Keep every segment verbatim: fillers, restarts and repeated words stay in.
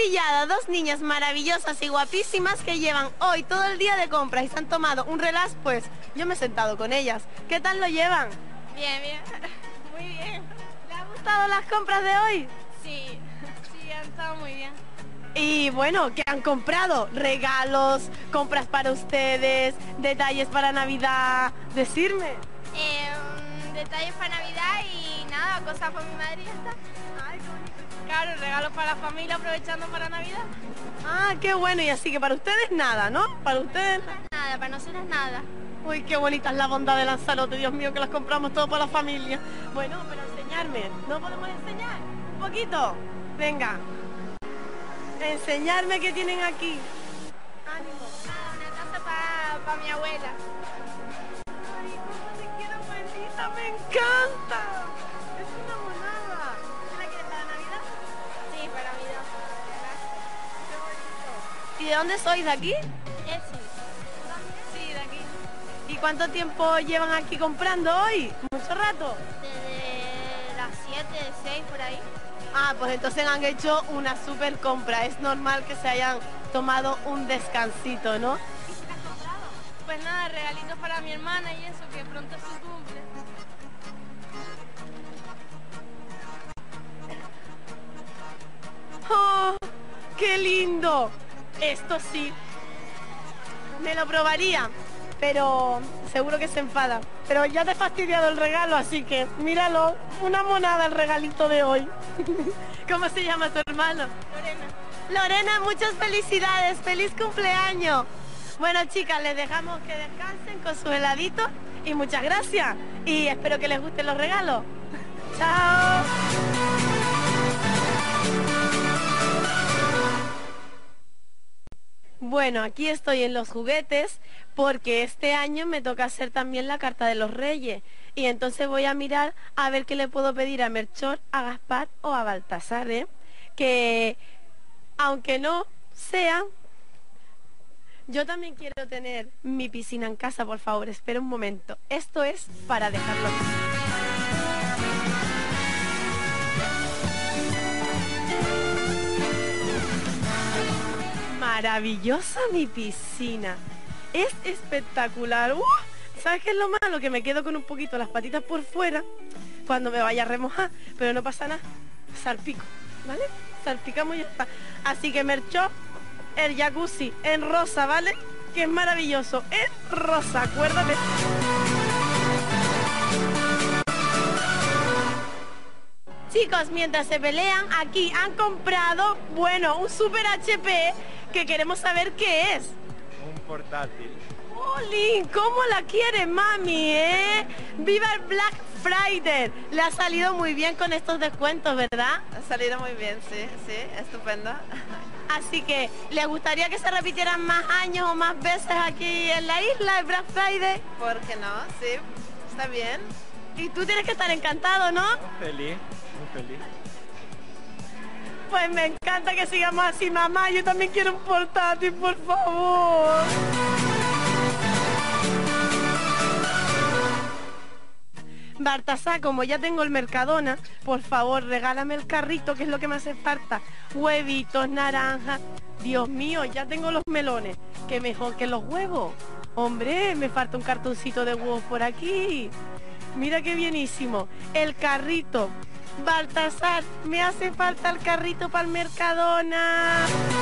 pillado dos niñas maravillosas y guapísimas que llevan hoy todo el día de compras y se han tomado un relax, pues yo me he sentado con ellas. ¿Qué tal lo llevan? Bien, bien. Muy bien. ¿Les ha gustado las compras de hoy? Sí, sí, han estado muy bien. Y bueno, ¿qué han comprado? Regalos, compras para ustedes, detalles para Navidad. Decirme. Eh, um, detalles para Navidad y nada, cosas para mi madre y ya está. Ay, qué bonito. Claro, regalos para la familia aprovechando para Navidad. Ah, qué bueno. Y así que para ustedes nada, ¿no? Para ustedes Nada, para nosotros nada. Uy, qué bonita es la bondad de Lanzarote, Dios mío, que las compramos todo para la familia. Bueno, pero enseñarme, ¿no podemos enseñar? ¿Un poquito? Venga. Enseñarme qué tienen aquí. Ánimo. Nada, una taza para pa mi abuela. Ay, cómo te quiero, abuelita, me encanta. Es una monada. ¿Qué la quieres para Navidad? Sí, para Navidad. Qué bonito. ¿Y de dónde sois? ¿De aquí? Eh, sí. Sí, de aquí. ¿Y cuánto tiempo llevan aquí comprando hoy? ¿Mucho rato? Desde las siete, seis, por ahí. Ah, pues entonces han hecho una super compra. Es normal que se hayan tomado un descansito, ¿no? ¿Y qué has comprado? Pues nada, regalitos para mi hermana y eso, que pronto es su cumple. ¡Oh, qué lindo! Esto sí, me lo probaría, pero seguro que se enfada. Pero ya te he fastidiado el regalo, así que míralo, una monada el regalito de hoy. ¿Cómo se llama tu hermano? Lorena. Lorena, muchas felicidades, feliz cumpleaños. Bueno, chicas, les dejamos que descansen con su heladito y muchas gracias. Y espero que les gusten los regalos. ¡Chao! Bueno, aquí estoy en los juguetes porque este año me toca hacer también la carta de los Reyes y entonces voy a mirar a ver qué le puedo pedir a Melchor, a Gaspar o a Baltasar, ¿eh? Que aunque no sean, yo también quiero tener mi piscina en casa, por favor, espera un momento. Esto es para dejarlo aquí. Maravillosa mi piscina. Es espectacular. ¡Uh! ¿Sabes qué es lo malo? Que me quedo con un poquito las patitas por fuera cuando me vaya a remojar, pero no pasa nada. Salpico, ¿vale? Salpicamos y ya está. Así que Merchó, el jacuzzi en rosa, ¿vale? Que es maravilloso. En rosa, acuérdate. Chicos, mientras se pelean, aquí han comprado, bueno, un Super H P que queremos saber qué es. Un portátil. ¡Jolín! ¿Cómo la quiere mami, eh? ¡Viva el Black Friday! Le ha salido muy bien con estos descuentos, ¿verdad? Ha salido muy bien, sí, sí, estupendo. Así que, ¿le gustaría que se repitieran más años o más veces aquí en la isla el Black Friday? ¿Por qué no? Sí, está bien. Y tú tienes que estar encantado, ¿no? Feliz, muy feliz. Pues me encanta que sigamos así, mamá. Yo también quiero un portátil, por favor. Baltasar, como ya tengo el Mercadona, por favor, regálame el carrito, que es lo que me hace falta. Huevitos, naranjas. Dios mío, ya tengo los melones. Que mejor que los huevos. Hombre, me falta un cartoncito de huevos por aquí. Mira qué bienísimo. El carrito. Baltasar, me hace falta el carrito para el Mercadona.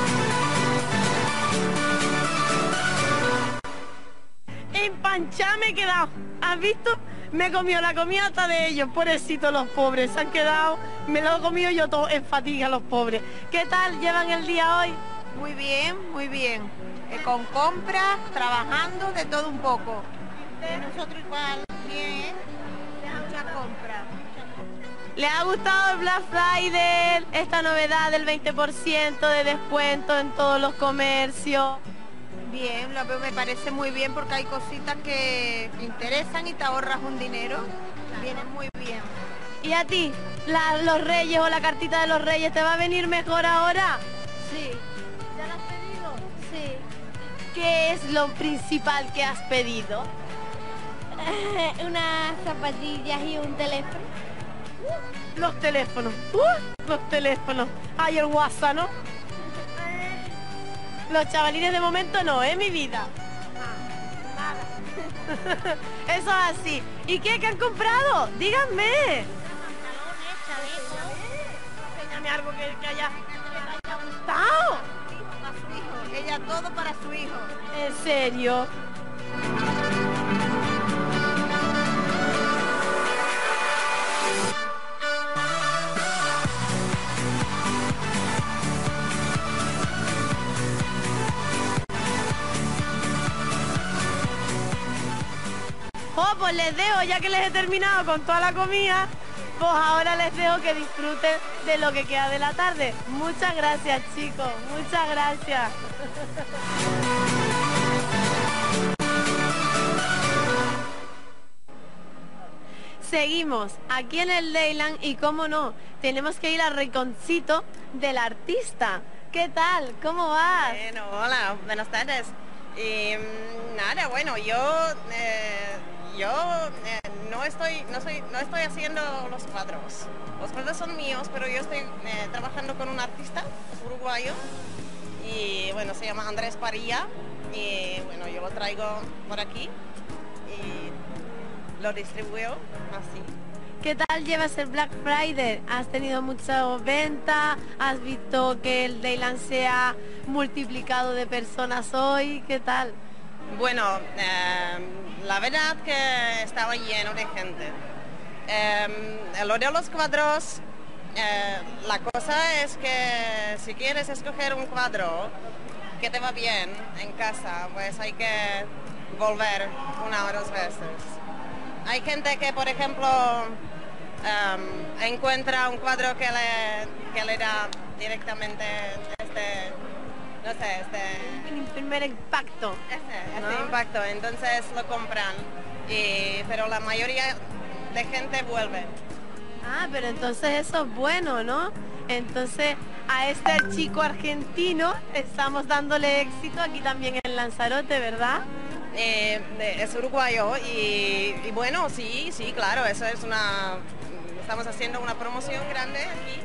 Empanchada me he quedado. ¿Has visto? Me he comido la comida hasta de ellos. Pobrecitos los pobres. Se han quedado. Me lo he comido yo todo en fatiga los pobres. ¿Qué tal llevan el día hoy? Muy bien, muy bien. Eh, con compras, trabajando, de todo un poco. Y nosotros igual, bien, mucha compra. ¿Les ha gustado el Black Friday? Esta novedad del veinte por ciento de descuento en todos los comercios. Bien, lo veo, me parece muy bien porque hay cositas que interesan y te ahorras un dinero. Vienen muy bien. ¿Y a ti? La- los Reyes o la cartita de los Reyes, ¿te va a venir mejor ahora? Sí. ¿Ya la has pedido? Sí. ¿Qué es lo principal que has pedido? Unas zapatillas y un teléfono. Los teléfonos. ¡Uh! Los teléfonos. Ay, el WhatsApp, ¿no? Los chavalines de momento no, ¿eh, mi vida? Eso es así. ¿Y qué, qué han comprado? Díganme. Pantalones, chalecos. Enséñame algo que, que haya, que te haya gustado. Para su hijo. Ella todo para su hijo. ¿En serio? Oh, pues les dejo, ya que les he terminado con toda la comida, pues ahora les dejo que disfruten de lo que queda de la tarde. Muchas gracias, chicos, muchas gracias. Seguimos aquí en el Leyland y, cómo no, tenemos que ir al rinconcito del artista. ¿Qué tal? ¿Cómo vas? Bueno, hola, buenas tardes. Y mm, nada, bueno, yo eh, yo eh, no estoy no soy no estoy haciendo los cuadros. Los cuadros son míos, pero yo estoy eh, trabajando con un artista uruguayo y bueno, se llama Andrés Parilla y bueno, yo lo traigo por aquí y lo distribuyo así. ¿Qué tal llevas el Black Friday? ¿Has tenido mucha venta? ¿Has visto que el Leyland se ha multiplicado de personas hoy? ¿Qué tal? Bueno, eh, la verdad que estaba lleno de gente. Eh, lo de los cuadros, eh, la cosa es que si quieres escoger un cuadro que te va bien en casa, pues hay que volver una o dos veces. Hay gente que, por ejemplo, um, encuentra un cuadro que le, que le da directamente este, no sé, este... El primer impacto. Ese, ¿no? ese impacto, entonces lo compran, y, pero la mayoría de gente vuelve. Ah, pero entonces eso es bueno, ¿no? Entonces a este chico argentino estamos dándole éxito aquí también en Lanzarote, ¿verdad? Eh, es uruguayo y, y bueno, sí, sí, claro, eso es una... Estamos haciendo una promoción grande aquí.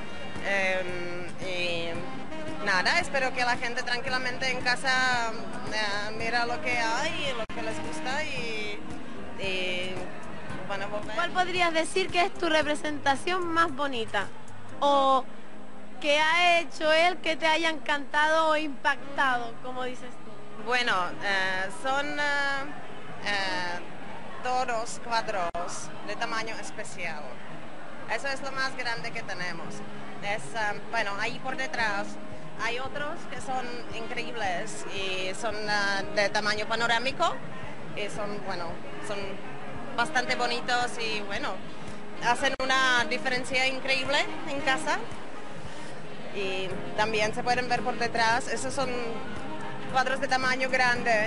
Eh, y nada, espero que la gente tranquilamente en casa eh, mira lo que hay, lo que les gusta y, y van a volver. ¿Cuál podrías decir que es tu representación más bonita? ¿O que ha hecho él que te haya encantado o impactado, como dices tú? Bueno, eh, son eh, eh, todos cuadros de tamaño especial. Eso es lo más grande que tenemos. Es, eh, bueno, ahí por detrás hay otros que son increíbles y son uh, de tamaño panorámico y son, bueno, son bastante bonitos y bueno, hacen una diferencia increíble en casa. Y también se pueden ver por detrás, esos son cuadros de tamaño grande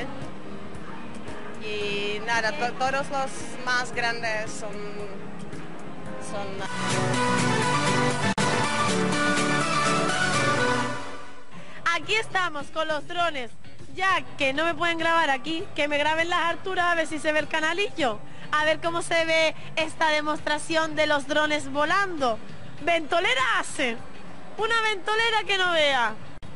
y nada, to todos los más grandes son, son... Aquí estamos con los drones, ya que no me pueden grabar aquí, que me graben las alturas a ver si se ve el canalillo, a ver cómo se ve esta demostración de los drones volando. Ventolera hace, una ventolera que no vea.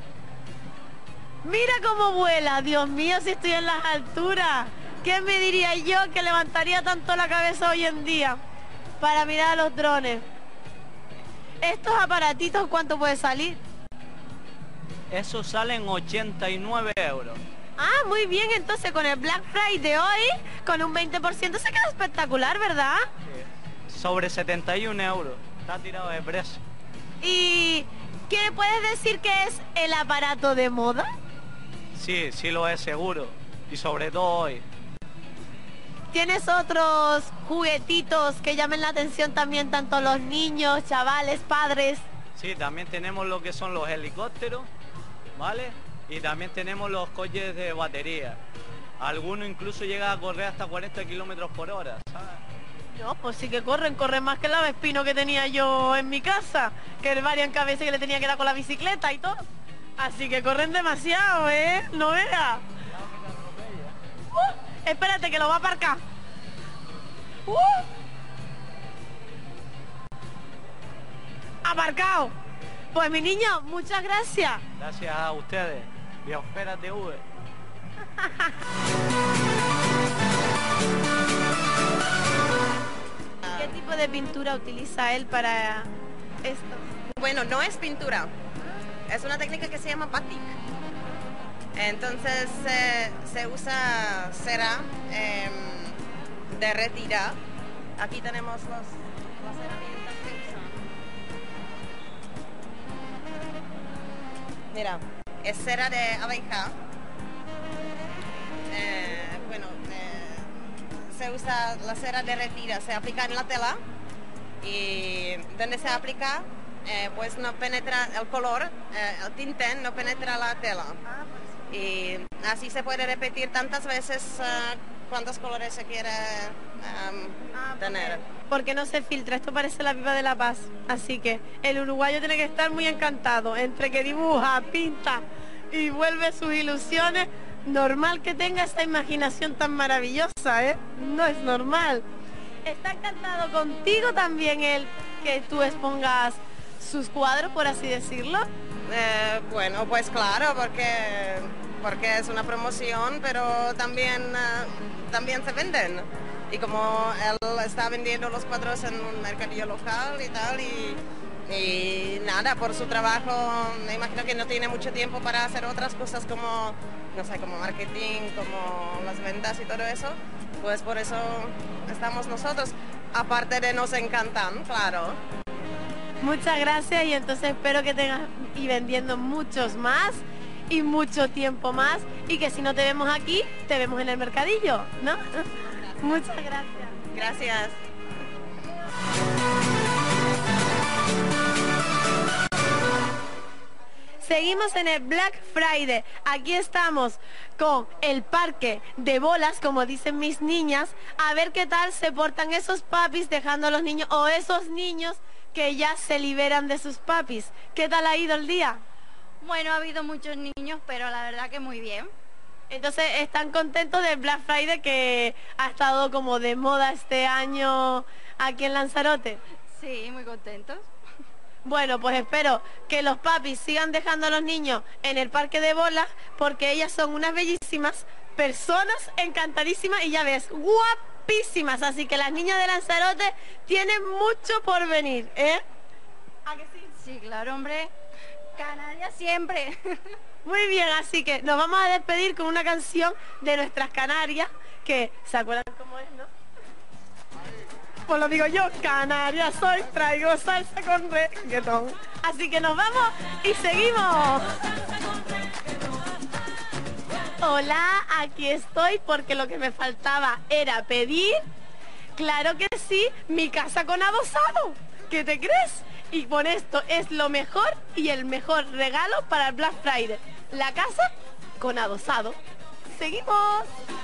Mira cómo vuela, Dios mío, si estoy en las alturas. ¿Qué me diría yo que levantaría tanto la cabeza hoy en día para mirar a los drones? ¿Estos aparatitos cuánto puede salir? Eso salen ochenta y nueve euros. Ah, muy bien, entonces con el Black Friday de hoy, con un veinte por ciento se queda espectacular, ¿verdad? Sí. Sobre setenta y un euros. Está tirado de precio. ¿Y qué puedes decir que es el aparato de moda? Sí, sí lo es seguro. Y sobre todo hoy. ¿Tienes otros juguetitos que llamen la atención también tanto los niños, chavales, padres? Sí, también tenemos lo que son los helicópteros, ¿vale? Y también tenemos los coches de batería. Algunos incluso llegan a correr hasta cuarenta kilómetros por hora, ¿sabes? No, pues sí que corren, corren más que la Vespino que tenía yo en mi casa, que varias veces que le tenía que dar con la bicicleta y todo. Así que corren demasiado, ¿eh? No veas. Uh, espérate que lo va a aparcar. Uh. Aparcado. Pues mi niño, muchas gracias. Gracias a ustedes. Biosfera T V. ¿Qué tipo de pintura utiliza él para esto? Bueno, no es pintura, es una técnica que se llama batik. Entonces eh, se usa cera eh, derretida. Aquí tenemos los, las herramientas que usan. Mira, es cera de abeja. Eh, bueno, eh, se usa la cera derretida, se aplica en la tela y donde se aplica, eh, pues no penetra el color, eh, el tinte no penetra la tela. Y así se puede repetir tantas veces uh, cuántos colores se quiere um, Ah, tener. Porque no se filtra, esto parece la pipa de la paz. Así que el uruguayo tiene que estar muy encantado. Entre que dibuja, pinta y vuelve sus ilusiones, normal que tenga esta imaginación tan maravillosa, ¿eh? No es normal. Está encantado contigo también el que tú expongas sus cuadros, por así decirlo. Eh, bueno, pues claro, porque, porque es una promoción, pero también, uh, también se venden. Y como él está vendiendo los cuadros en un mercadillo local y tal, y, y nada, por su trabajo, me imagino que no tiene mucho tiempo para hacer otras cosas como, no sé, como marketing, como las ventas y todo eso, pues por eso estamos nosotros. Aparte de nos encantan, claro. Muchas gracias y entonces espero que tengas y vendiendo muchos más y mucho tiempo más y que si no te vemos aquí, te vemos en el mercadillo, ¿no? Muchas gracias. Gracias. Seguimos en el Black Friday. Aquí estamos con el parque de bolas, como dicen mis niñas, a ver qué tal se portan esos papis dejando a los niños o esos niños que ya se liberan de sus papis. ¿Qué tal ha ido el día? Bueno, ha habido muchos niños, pero la verdad que muy bien. Entonces, ¿están contentos del Black Friday que ha estado como de moda este año aquí en Lanzarote? Sí, muy contentos. Bueno, pues espero que los papis sigan dejando a los niños en el parque de bolas porque ellas son unas bellísimas personas, encantadísimas y ya ves, guapísimas. Así que las niñas de Lanzarote tienen mucho por venir, ¿eh? ¿A que sí? Sí, claro, hombre. Canarias siempre. Muy bien, así que nos vamos a despedir con una canción de nuestras Canarias, que ¿se acuerdan cómo es, no? Pues lo digo yo, Canarias soy, traigo salsa con reggaetón. Así que nos vamos y seguimos. Hola, aquí estoy porque lo que me faltaba era pedir, claro que sí, mi casa con adosado. ¿Qué te crees? Y con esto es lo mejor y el mejor regalo para el Black Friday. La casa con adosado. Seguimos.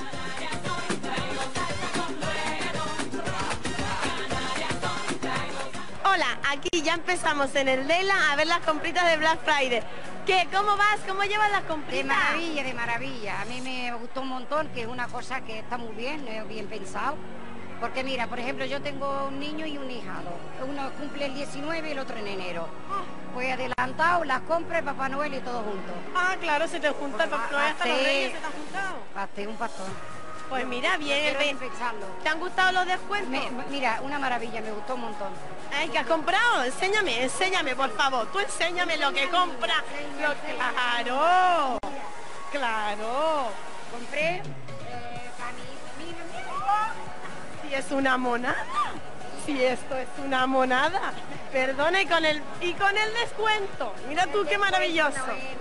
Hola, aquí ya empezamos en el Dela a ver las compritas de Black Friday. ¿Qué? ¿Cómo vas? ¿Cómo llevas las compritas? De maravilla, de maravilla. A mí me gustó un montón, que es una cosa que está muy bien, eh, bien pensado. Porque mira, por ejemplo, yo tengo un niño y un hijado. Uno cumple el diecinueve y el otro en enero. Pues adelantado, las compras, Papá Noel y todo junto. Ah, claro, se te junta el Papá Noel hasta los Pastel. Reyes, se te han juntado. Pastel, un pastor. Pues mira, bien, el Quiero ve- empezarlo. ¿Te han gustado los descuentos? Me- mira, una maravilla, me gustó un montón. Ay, ¿qué has comprado? Enséñame, enséñame, por favor. Tú enséñame lo que compras. Lo- Claro, claro. Compré eh, camisa, mira, mira. Si es una monada. Si esto es una monada. Perdona, y con el y con el descuento. Mira tú qué maravilloso.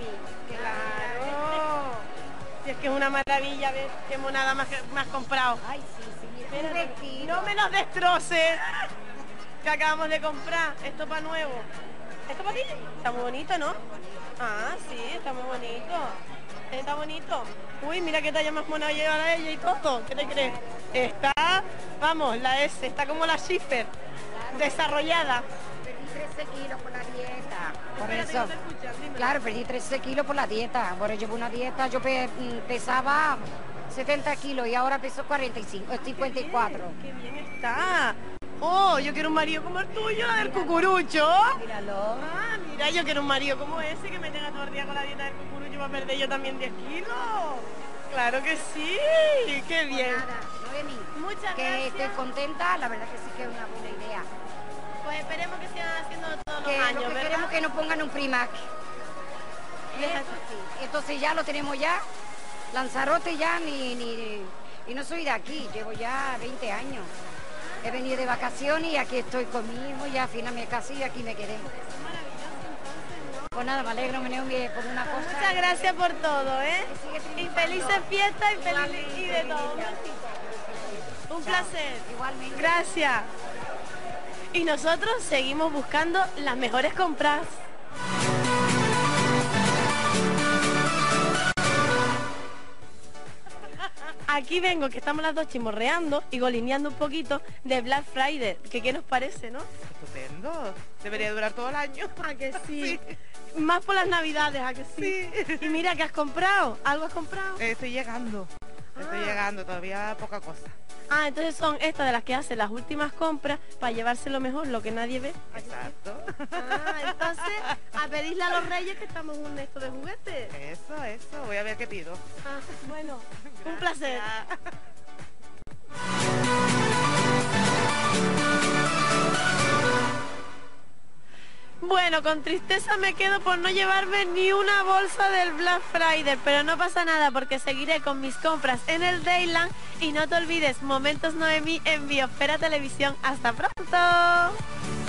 Claro. Si es que es una maravilla, ver qué monada más, más comprado. Ay, sí, sí, mira, un Espérate, vestido. no me los destroces que acabamos de comprar. Esto para nuevo. ¿Esto para ti? Está muy bonito, ¿no? Ah, sí, está muy bonito. Está bonito. Uy, mira qué talla más mona lleva a ella y todo. ¿Qué te crees? Está, vamos, la S, está como la Schiffer, desarrollada. Perdí trece kilos por la dieta. Por Espérate, eso. no te escuchas, dime. Claro, perdí trece kilos por la dieta. Por ello, por una dieta, yo pe- mm, pesaba setenta kilos y ahora peso cuarenta y cinco, cincuenta y cuatro. Qué bien, qué bien está. Oh, yo quiero un marido como el tuyo, la del cucurucho. Míralo. Ah, mira, yo quiero un marido como ese que me tenga todo el día con la dieta del cucurucho para perder yo también diez kilos. Claro que sí, qué bien. Pues nada, Noemi, Muchas que gracias. estoy contenta, la verdad que sí que es una buena idea. Pues esperemos que sigan haciendo todos los Que años, lo que ¿verdad? queremos es que nos pongan un Primac. Y Es eso así. sí, entonces ya lo tenemos ya. Lanzarote ya ni, ni... Y no soy de aquí, llevo ya veinte años. He venido de vacaciones y aquí estoy con mi hijo, ya al final me casé y aquí me quedé. Pues nada, me alegro, me Noemi, por una cosa. Muchas gracias por todo, ¿eh? Que sigue Y triunfando. felices fiestas y, feliz, Igualmente, y de todo. mi vida. Un Chao. placer. Igualmente. Gracias. Y nosotros seguimos buscando las mejores compras. Aquí vengo, que estamos las dos chimorreando y golineando un poquito de Black Friday. Que qué nos parece, ¿no? Estupendo. Debería durar todo el año. ¿A que sí? Más por las navidades, ¿a que sí? Y mira, ¿qué has comprado? ¿Algo has comprado? Eh, estoy llegando. Estoy Ah. llegando, todavía poca cosa. Ah, entonces son estas de las que hacen las últimas compras para llevárselo mejor, lo que nadie ve. Exacto. Ah, entonces a pedirle a los reyes que estamos un esto de juguetes. Eso, eso. Voy a ver qué pido. Ah, bueno, un placer. Bueno, con tristeza me quedo por no llevarme ni una bolsa del Black Friday, pero no pasa nada porque seguiré con mis compras en el Dayland y no te olvides, Momentos Noemí en Biosfera Televisión. ¡Hasta pronto!